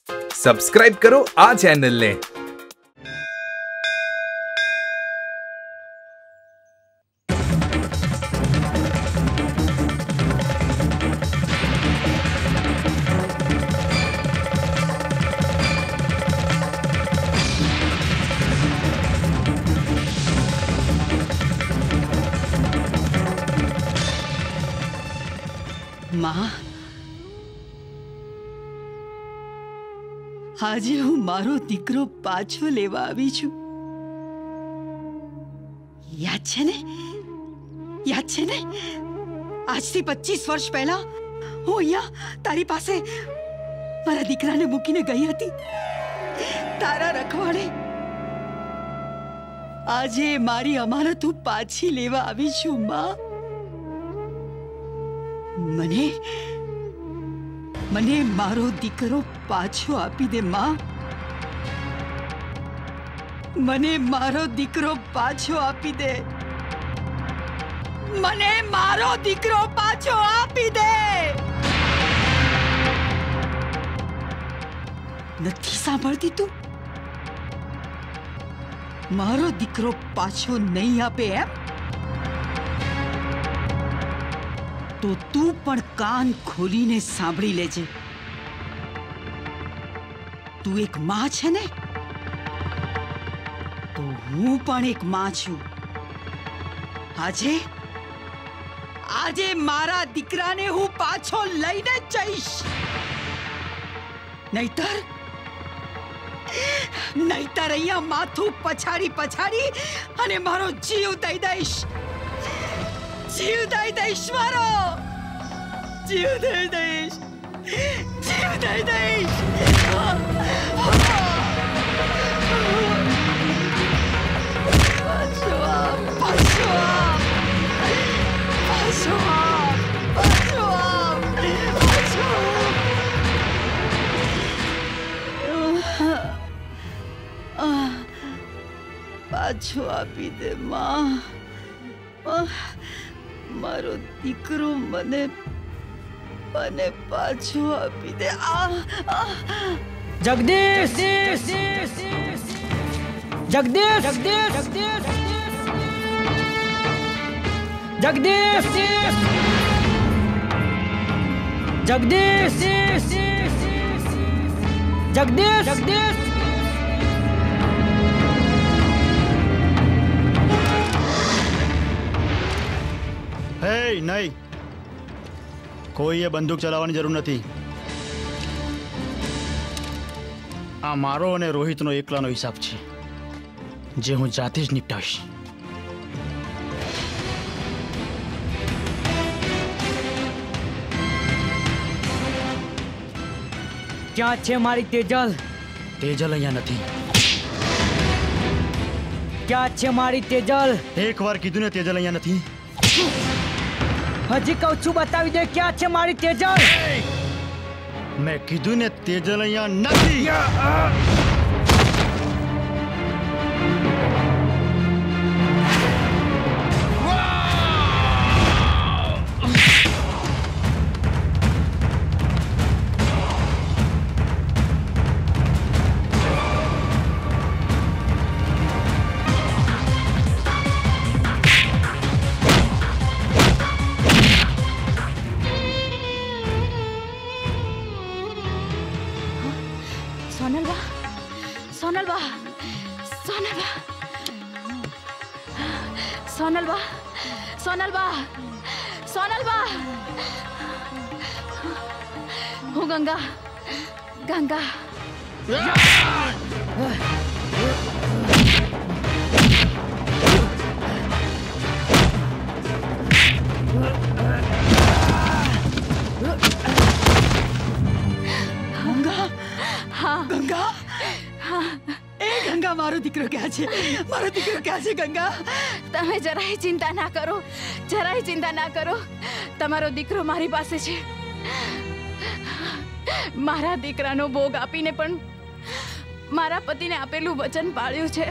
Subscribe करो आ channel ने। मां, આજે હું મારો દીકરો પાછો લેવા આવી છું। યાદ છે ને? યાદ છે ને? આજથી 25 વર્ષ પહેલા હું અહીંયા તારી પાસે મારા દીકરાને મૂકીને ગઈ હતી, તારા રખવાડે। આજે મારી અમાનત હું પાછી લેવા આવી છું માં। મને મને મારો દીકરો પાછો આપી દે માં। મને મારો દીકરો પાછો આપી દે। મને મારો દીકરો પાછો આપી દે। નથી સાંભળતી તું? મારો દીકરો પાછો નહીં આપે એમ? तो तू पण कान खोलीने सांभળી लेजे। तू एक मां छे ने, तो हूँ पण एक मां छू। आजे आजे मारा दीकराने हूँ पाछो लईने जईश, नहीतर नहीतर अहींया माथुं पछाड़ी पछाड़ी अने मारो जीव दई दईश। जीव दई दईश, मारो जीव दई दईश, जीव दई दईश। पाछो आप, पाछो आप, पाछो आप, पाछो आप, पाछो आप। पाछो आपी दे मां। मारो दीकरो मने मने पाछो आपी दे। जगदीश जगदीश जगदीश जगदीश जगदीश जगदीश जगदीश नहीं, कोई ये बंदूक चलावવાની જરૂર નથી। આ મારો અને રોહિતનો એકલાનો હિસાબ છે, જે હું જાતે જ નિપટાવીશ। ક્યાં છે મારી તેજલ? તેજલ અહીંયા નથી। ક્યાં છે મારી તેજલ? એકવાર કીધું ને તેજલ અહીંયા નથી। હજી કહું છું बताવી દે ક્યાં છે મારી તેજલ? મેં કીધું ને તેજલ અહીંયા નથી। सोनलबा, हूँ गंगा गंगा। गंगा, हाँ गंगा, हाँ ए गंगा मारो दीकरो क्या छे? मारो दीकरो क्या छे गंगा? तमे जराय चिंता ना करो, जराय चिंता ना करो। तमारो दीकरो मारी पासे छे। मारा दीकरानो भोग आपीने पण मारा पतिने आपेलुं वचन पाळ्युं छे।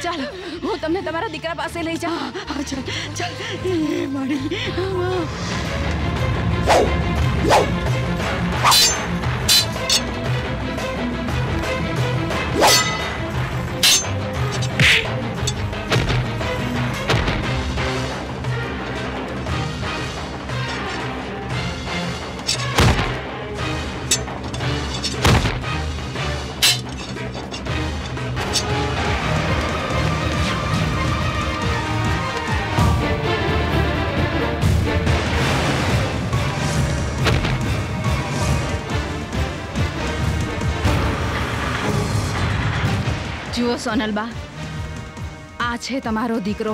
ચાલો હું તમને તમારા દીકરા પાસે લઈ જાઉં. ચાલ ચાલ એ મારી જુઓ સોનલબા, આ છે તમારો દીકરો.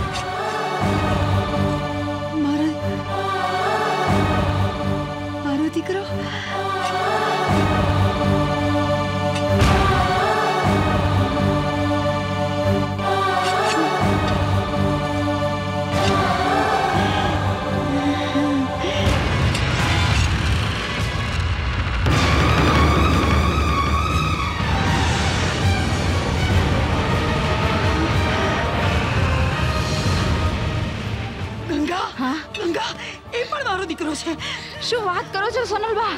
મારો દીકરો. દીકરો છે. શું વાત કરો છો સોનલબા?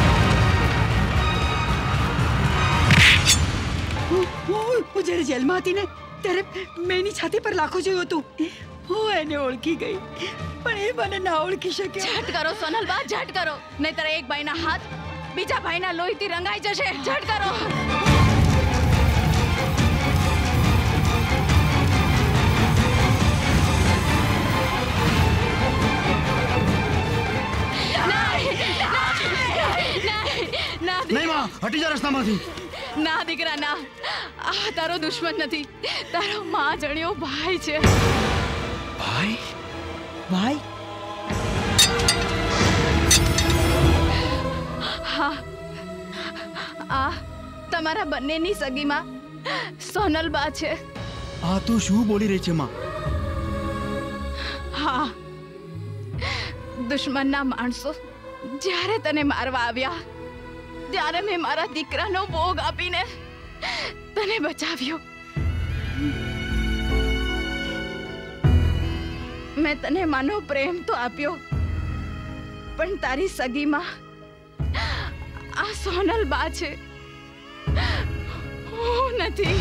હું જ્યારે જેલમાં હતી ને ત્યારે મેં એની છાતી પર લાખો જોયું હતું. હું એને ઓળખી ગઈ પણ એ મને ના ઓળખી શક્યો. ઝટ કરો સોનલબા, ઝટ કરો, નહીતર એક ભાઈના હાથ બીજા ભાઈના લોહીથી રંગાઈ જશે. ઝટ કરો. નહીં માં, હટી જા રસ્તામાંથી. ના દીકરા ના, આ તારો દુશ્મન નથી, તારો માં જણ્યો ભાઈ છે. ભાઈ? ભાઈ? હા, આ તમારા બંનેની સગીમાં સોનલબા છે. આ તું શું બોલી રહી છે માં? હા, દુશ્મનના માણસો જ્યારે તને મારવા આવ્યા ત્યારે મેં મારા દીકરાનો ભોગ આપીને તને બચાવ્યો. મેં તને માનો પ્રેમ તો આપ્યો, પણ તારી સગીમાં આ સોનલબા છે, હું નથી.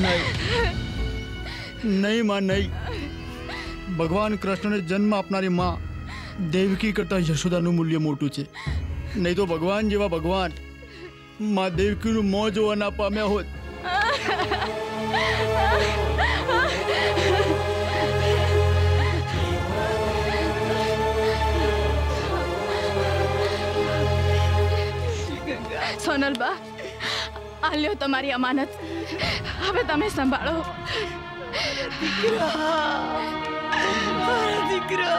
નહીં માં, નહીં. ભગવાન કૃષ્ણને જન્મ આપનારી માં દેવકી કરતા યશોદાનું મૂલ્ય મોટું છે. નહીં તો ભગવાન જેવા ભગવાન માં દેવકીનું મોં જોવા ના પામ્યા હોત. સોનલબા, આ લ્યો તમારી અમાનત, હવે તમે સંભાળો. દીકરા.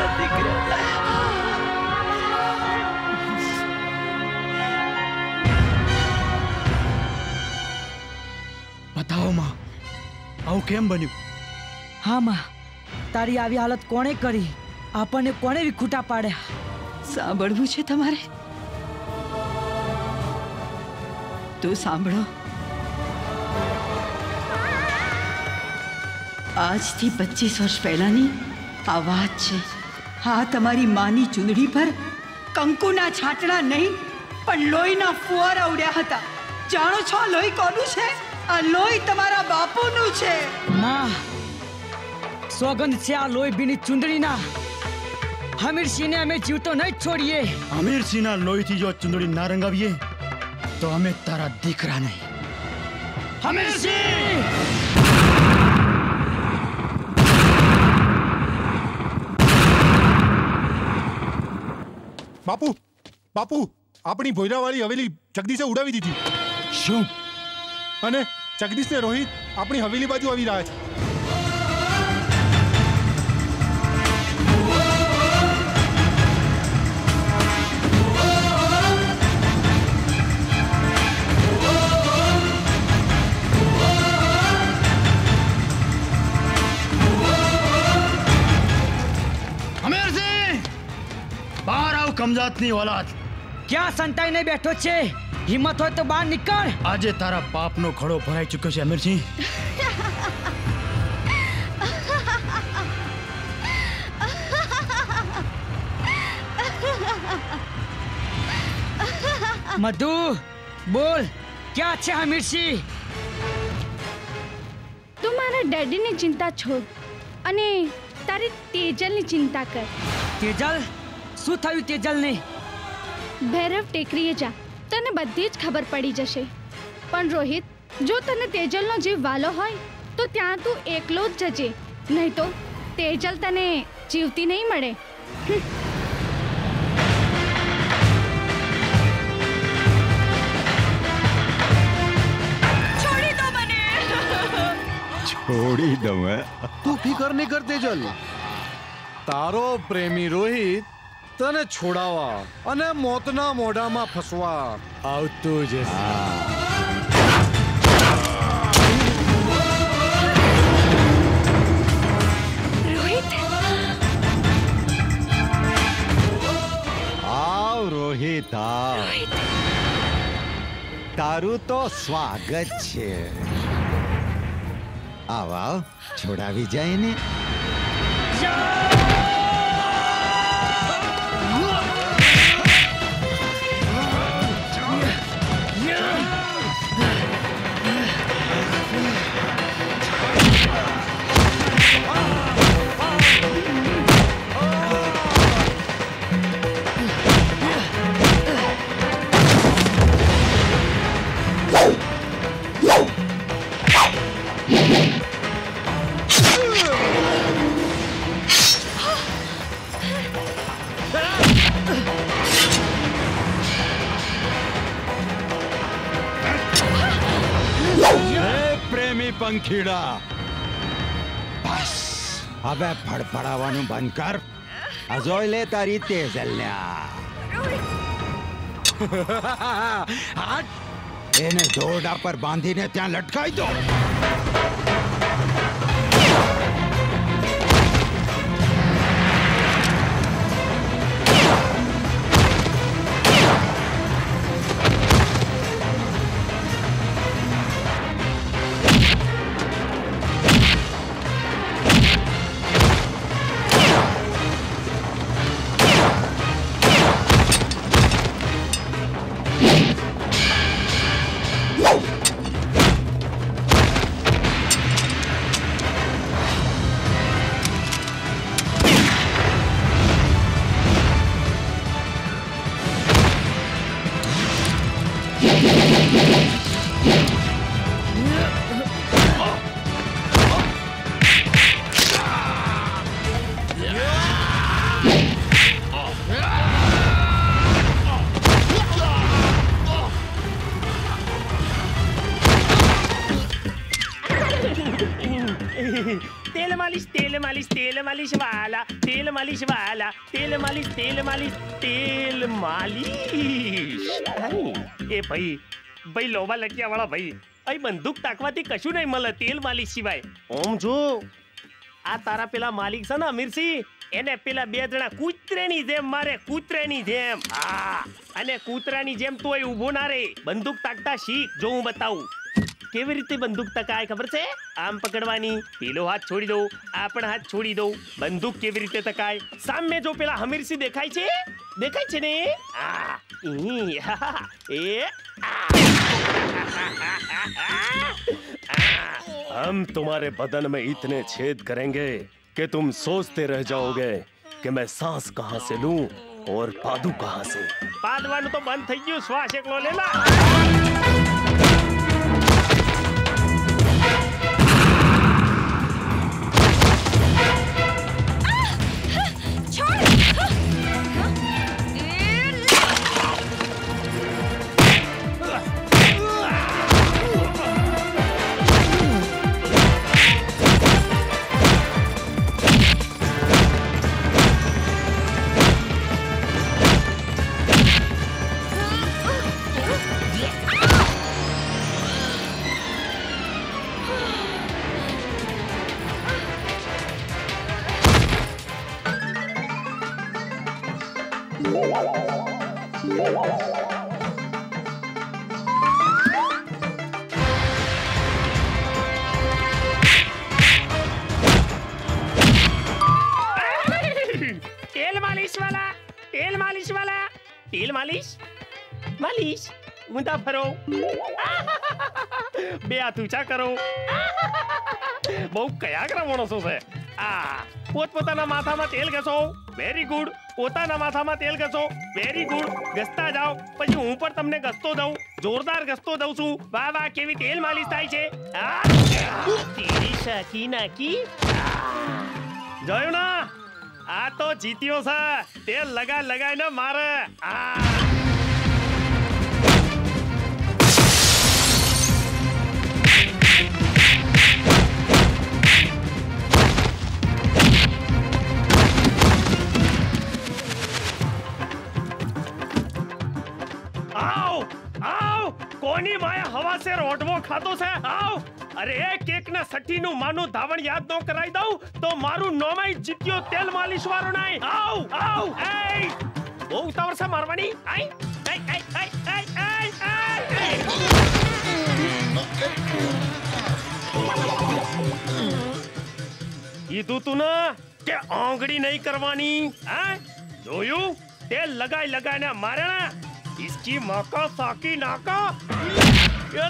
બતાવો માં, આવું કેમ બન્યું? હા માં, તારી આવી હાલત કોણે કરી? આપણને કોણે વિખૂટા પાડ્યા? સાંભળવું છે તમારે તો સાંભળો. આજથી 25 વર્ષ પહેલાની આ વાત છે. હા, તમારી માની ચૂંદડી પર કંકુના છાંટણા નહીં પણ લોહીના ફુવારા ઉડ્યા હતા. જાણો છો આ લોહી કોનું છે? આ લોહી તમારા બાપુનું છે. માં, સોગંદ છે આ લોહી ભીની ચુંદડીના. હમીરસિંહને અમે જીવતો નહીં છોડીએ. હમીરસિંહના લોહીથી જો ચુંદડી ના રંગાવીએ તો અમે તારા દીકરા નહીં. હમીરસિંહ! બાપુ, બાપુ, આપણી ભોયરાવાળી હવેલી જગદીશે ઉડાવી દીધી. શું? અને જગદીશ ને રોહિત આપણી હવેલી બાજુ આવી રહ્યા છે. કમજાતની ઓલાદ ક્યાં સંતાઈને બેઠો છે? હિંમત હોય તો બહાર નીકળ. આજે તારા પાપનો ઘડો ભરાઈ ચૂક્યો છે અમીરસિંહ. मधु बोल क्या છે હમીરસિંહ? તું મારા ડેડીની ચિંતા છોડ અને તારી તેજલની ચિંતા કર. તેજલ શું થયું તેજલને? ભૈરવ ટેકરીએ જા, તને બધી જ ખબર પડી જશે. પણ રોહિત, જો તને તેજલનો જીવ વાલો હોય તો ત્યાં તું એકલો જ જજે, નહીં તો તેજલ તને જીવતી નહીં મળે. छोड़ी दो मैं। तू फिकर नहीं कर तेजल, तारो प्रेमी रोहित तने छोड़ावा अने मोतना मोढामा फसवा आवतो ज छे. રોહિત, आओ रोहित आओ. तारू तो स्वागत छे. आओ आओ छोड़ावी जाए ने. पंखीड़ा बस હવે ફડફડાવાનું બંધ કર. અજોય લે તારી તેજલને. એને દોરડા પર બાંધીને ત્યાં લટકાઈ દો. वाला तेल मालिश वाला तेल मालिश ए भाई लोबा लटिया वाला भाई आई बंदूक ताकवाती कशु नहीं मले तेल मालिश सिवाय. ओम जो आ तारा पेला मालिक છે ને અમીરસિંહ, એને પેલા બે જણા કૂતરાની જેમ મારે, કૂતરાની જેમ. હા, અને કૂતરાની જેમ તું અહીં ઊભો ના રે, બંદૂક તાકતા શીખ. જો હું બતાવું કેવી રીતે બંદૂક તકાય ખબર છે? આમ પકડવાની, પેલો હાથ છોડી દો, આ પણ હાથ છોડી દો. બંદૂક કેવી રીતે તકાય? સામે જો પેલા હમીરસિંહ દેખાય છે ને? આ એ हम तुम्हारे बदन में इतने छेद करेंगे कि तुम सोचते रह जाओगे कि मैं सांस कहां से लूं और पादू कहां से. पादवानु तो बंद થઈ ગયું, શ્વાસ એકલો લેલા. માલિશ ઊંધા ફરો બે હાથ ઊંચા કરો બહુ કયાગરા માણસો છે આ પોતપોતાના માથામાં તેલ ઘસો વેરી ગુડ પોતાના માથામાં તેલ ઘસો વેરી ગુડ ઘસતા જાઓ પછી હું પણ તમને ઘસતો દઉં જોરદાર ઘસતો દઉં છું વાહ વાહ કેવી તેલ માલિશ થાય છે તેરી શાકી નાકી જોયું ના આ તો જીત્યો છે તેલ લગાઈને મારે કોની માયા હવા સે રોટવો ખાતો છે આવ અરે કેક ના સઠ્ઠી નું માનું ધાવણ યાદ ન કરાઈ દઉં તો મારું નોમાઈ જીત્યો તેલ માલિશ વાળો નહીં આવ આવ એ બહુ ઉતાવળ છે મારવાની આઈ કીધું તું ને કે આંગળી નહીં કરવાની હા જોયું તેલ લગાઈને મારે ના इसकी माँ का साकी नाका ये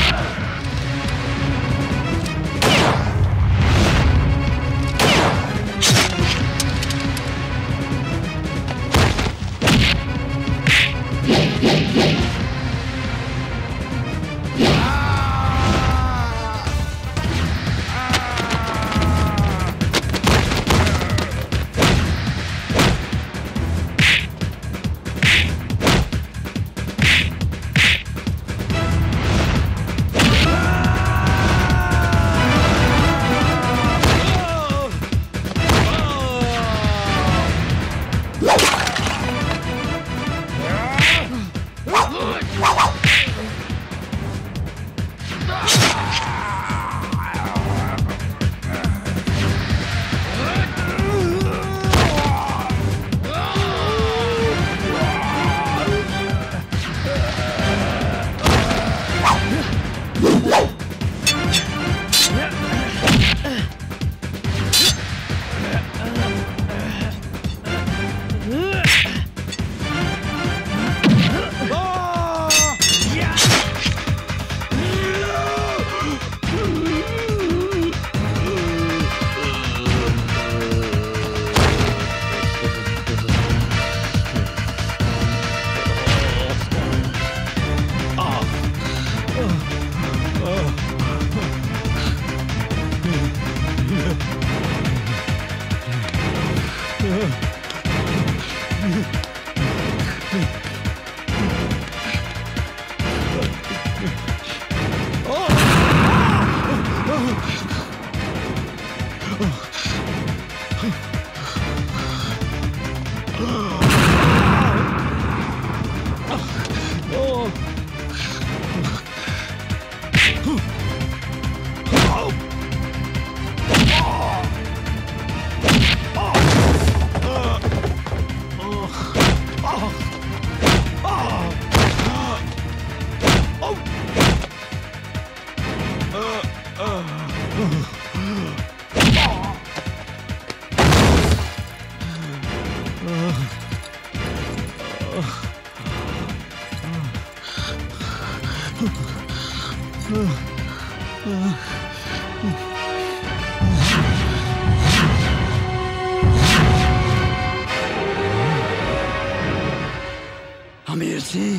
હમીર સિંહ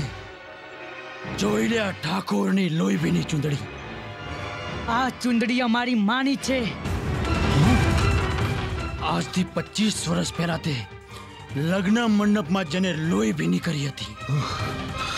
જોઈ લે ઠાકોરની લોહીની ચુંદડી આ ચુંદડી અમારી માની છે આજથી 25 વર્ષ પહેલા તે લગ્ન મંડપમાં જેને લોહી ભીની કરી હતી